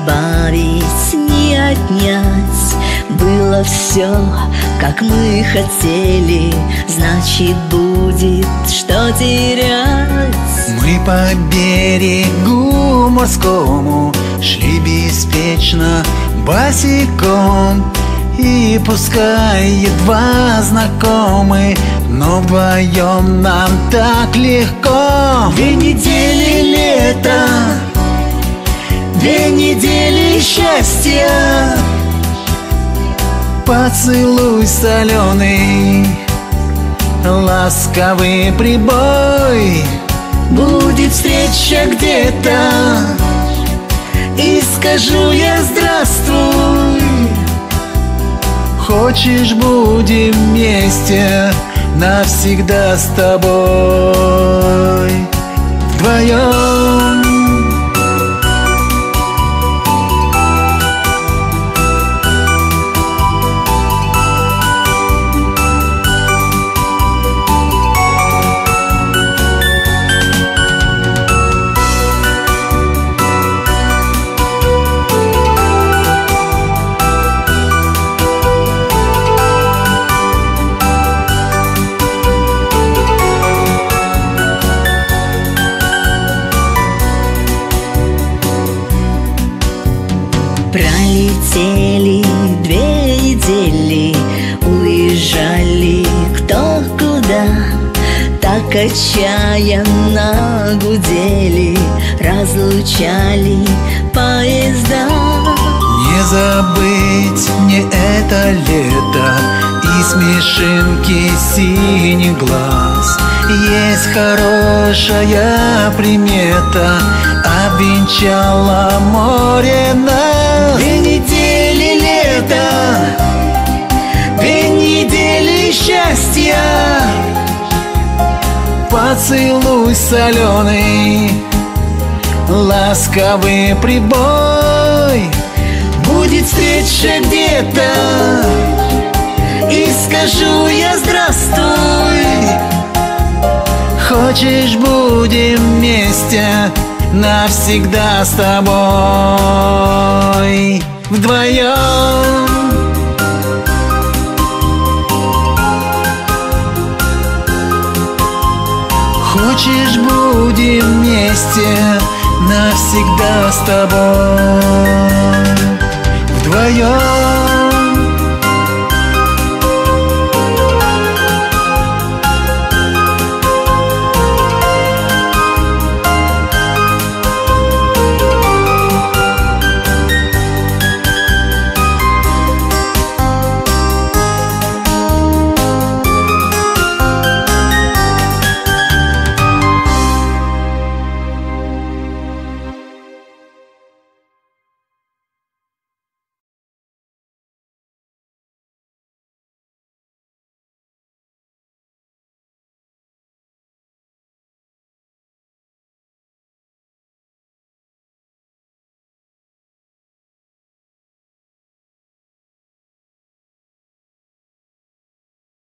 прибавить, ни отнять. Было все, как мы хотели, значит, будет что терять. Мы по берегу морскому шли беспечно босиком, и пускай едва знакомы, но вдвоем нам так легко. 2 недели лета, 2 недели счастья, поцелуй соленый, ласковый прибой. Будет встреча где-то, и скажу я здравствуй. Хочешь, будем вместе навсегда с тобой вдвоем. Пролетели 2 недели, уезжали кто куда, так отчаянно гудели, разлучали поезда. Не забыть мне это лето и смешинки синих глаз. Есть хорошая примета, обвенчала море нас. 2 недели лета, 2 недели счастья, поцелуй соленый, ласковый прибой. Будет встреча где-то, и скажу я здравствуй. Хочешь, будем вместе навсегда с тобой вдвоем. Хочешь, будем вместе навсегда с тобой вдвоем.